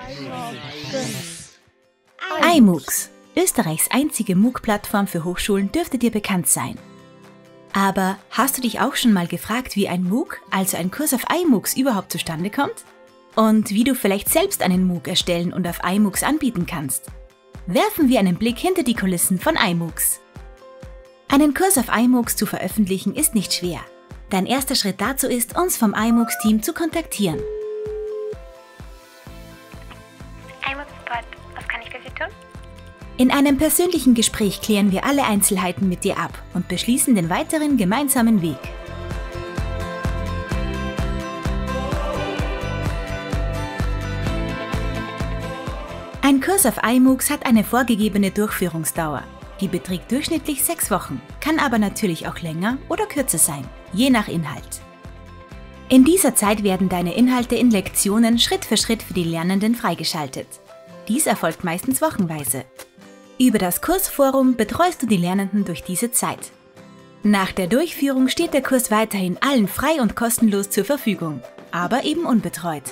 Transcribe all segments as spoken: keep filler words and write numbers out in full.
iMOOCs, Österreichs einzige MOOC-Plattform für Hochschulen, dürfte dir bekannt sein. Aber hast du dich auch schon mal gefragt, wie ein MOOC, also ein Kurs auf iMOOCs, überhaupt zustande kommt? Und wie du vielleicht selbst einen MOOC erstellen und auf iMOOCs anbieten kannst? Werfen wir einen Blick hinter die Kulissen von iMOOCs. Einen Kurs auf iMOOCs zu veröffentlichen ist nicht schwer. Dein erster Schritt dazu ist, uns vom iMOOCs-Team zu kontaktieren. iMOOC Support, was kann ich für Sie tun? In einem persönlichen Gespräch klären wir alle Einzelheiten mit dir ab und beschließen den weiteren gemeinsamen Weg. Ein Kurs auf iMOOCs hat eine vorgegebene Durchführungsdauer. Die beträgt durchschnittlich sechs Wochen, kann aber natürlich auch länger oder kürzer sein, je nach Inhalt. In dieser Zeit werden deine Inhalte in Lektionen Schritt für Schritt für die Lernenden freigeschaltet. Dies erfolgt meistens wochenweise. Über das Kursforum betreust du die Lernenden durch diese Zeit. Nach der Durchführung steht der Kurs weiterhin allen frei und kostenlos zur Verfügung, aber eben unbetreut.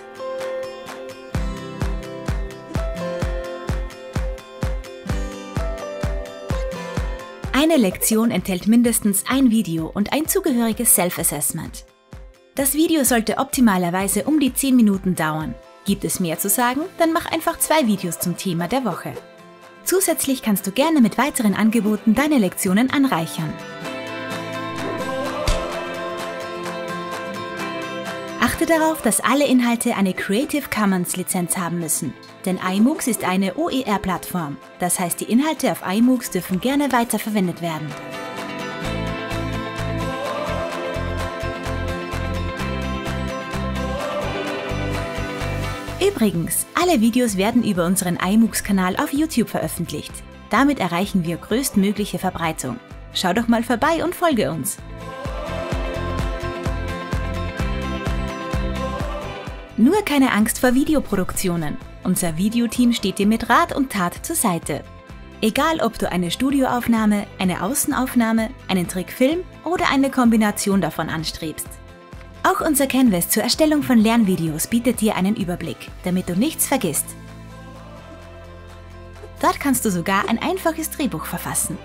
Eine Lektion enthält mindestens ein Video und ein zugehöriges Self-Assessment. Das Video sollte optimalerweise um die zehn Minuten dauern. Gibt es mehr zu sagen, dann mach einfach zwei Videos zum Thema der Woche. Zusätzlich kannst du gerne mit weiteren Angeboten deine Lektionen anreichern. Achte darauf, dass alle Inhalte eine Creative Commons Lizenz haben müssen, denn iMOOCs ist eine O E R-Plattform. Das heißt, die Inhalte auf iMOOCs dürfen gerne weiterverwendet werden. Übrigens, alle Videos werden über unseren iMOOCs-Kanal auf YouTube veröffentlicht. Damit erreichen wir größtmögliche Verbreitung. Schau doch mal vorbei und folge uns. Nur keine Angst vor Videoproduktionen. Unser Videoteam steht dir mit Rat und Tat zur Seite. Egal, ob du eine Studioaufnahme, eine Außenaufnahme, einen Trickfilm oder eine Kombination davon anstrebst. Auch unser Canvas zur Erstellung von Lernvideos bietet dir einen Überblick, damit du nichts vergisst. Dort kannst du sogar ein einfaches Drehbuch verfassen.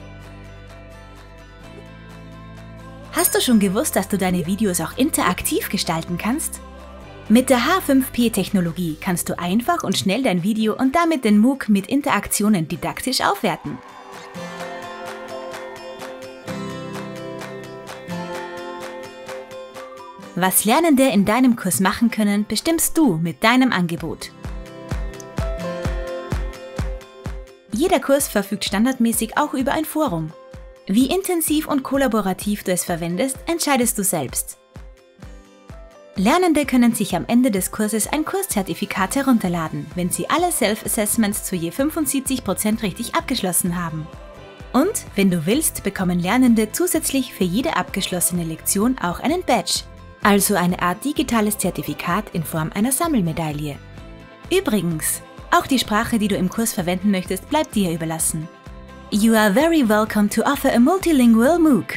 Hast du schon gewusst, dass du deine Videos auch interaktiv gestalten kannst? Mit der H fünf P-Technologie kannst du einfach und schnell dein Video und damit den MOOC mit Interaktionen didaktisch aufwerten. Was Lernende in deinem Kurs machen können, bestimmst du mit deinem Angebot. Jeder Kurs verfügt standardmäßig auch über ein Forum. Wie intensiv und kollaborativ du es verwendest, entscheidest du selbst. Lernende können sich am Ende des Kurses ein Kurszertifikat herunterladen, wenn sie alle Self-Assessments zu je fünfundsiebzig Prozent richtig abgeschlossen haben. Und, wenn du willst, bekommen Lernende zusätzlich für jede abgeschlossene Lektion auch einen Badge, also eine Art digitales Zertifikat in Form einer Sammelmedaille. Übrigens, auch die Sprache, die du im Kurs verwenden möchtest, bleibt dir überlassen. You are very welcome to offer a multilingual MOOC.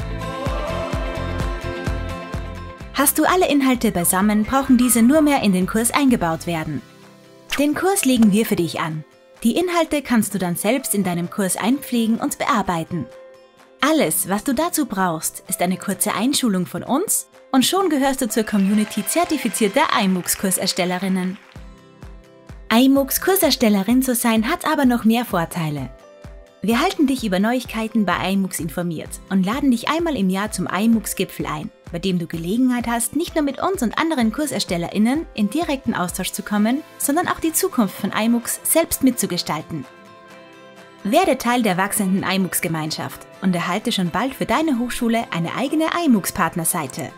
Hast du alle Inhalte beisammen, brauchen diese nur mehr in den Kurs eingebaut werden. Den Kurs legen wir für dich an. Die Inhalte kannst du dann selbst in deinem Kurs einpflegen und bearbeiten. Alles, was du dazu brauchst, ist eine kurze Einschulung von uns und schon gehörst du zur Community zertifizierter iMOOCs-Kurserstellerinnen. iMOOCs Kurserstellerin zu sein hat aber noch mehr Vorteile. Wir halten dich über Neuigkeiten bei iMOOCs informiert und laden dich einmal im Jahr zum iMOOCs-Gipfel ein, bei dem du Gelegenheit hast, nicht nur mit uns und anderen KurserstellerInnen in direkten Austausch zu kommen, sondern auch die Zukunft von iMOOCs selbst mitzugestalten. Werde Teil der wachsenden iMOOCs-Gemeinschaft und erhalte schon bald für deine Hochschule eine eigene iMOOCs-Partnerseite.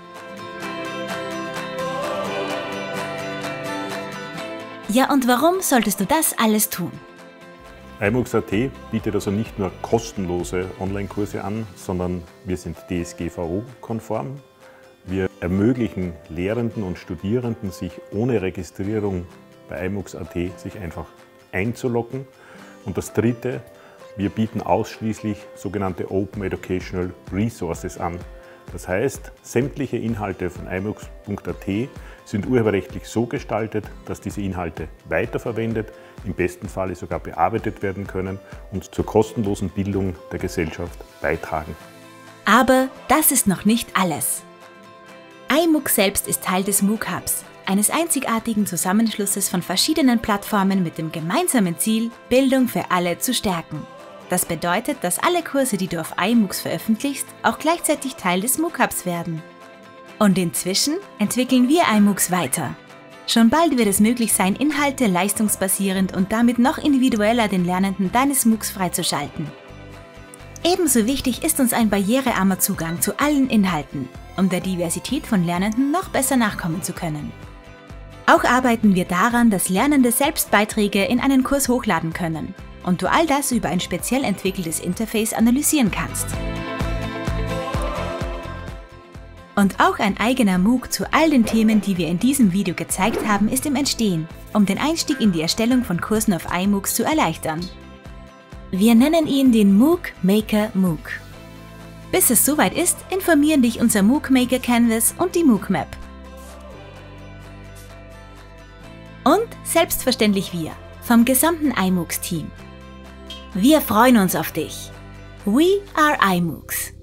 Ja, und warum solltest du das alles tun? iMOOCs Punkt A T bietet also nicht nur kostenlose Online-Kurse an, sondern wir sind D S G V O-konform. Wir ermöglichen Lehrenden und Studierenden, sich ohne Registrierung bei iMOOCs Punkt A T sich einfach einzuloggen. Und das Dritte, wir bieten ausschließlich sogenannte Open Educational Resources an. Das heißt, sämtliche Inhalte von i MOOCs Punkt a t sind urheberrechtlich so gestaltet, dass diese Inhalte weiterverwendet, im besten Falle sogar bearbeitet werden können und zur kostenlosen Bildung der Gesellschaft beitragen. Aber das ist noch nicht alles. i MOOC selbst ist Teil des MOOC Hubs, eines einzigartigen Zusammenschlusses von verschiedenen Plattformen mit dem gemeinsamen Ziel, Bildung für alle zu stärken. Das bedeutet, dass alle Kurse, die du auf i MOOCs veröffentlichst, auch gleichzeitig Teil des MOOC Hubs werden. Und inzwischen entwickeln wir i MOOCs weiter. Schon bald wird es möglich sein, Inhalte leistungsbasierend und damit noch individueller den Lernenden deines MOOCs freizuschalten. Ebenso wichtig ist uns ein barrierearmer Zugang zu allen Inhalten, um der Diversität von Lernenden noch besser nachkommen zu können. Auch arbeiten wir daran, dass Lernende selbst Beiträge in einen Kurs hochladen können und du all das über ein speziell entwickeltes Interface analysieren kannst. Und auch ein eigener MOOC zu all den Themen, die wir in diesem Video gezeigt haben, ist im Entstehen, um den Einstieg in die Erstellung von Kursen auf i MOOCs zu erleichtern. Wir nennen ihn den MOOC Maker MOOC. Bis es soweit ist, informieren dich unser MOOC Maker Canvas und die MOOC Map. Und selbstverständlich wir, vom gesamten i MOOCs Team. Wir freuen uns auf dich. We are i MOOCs.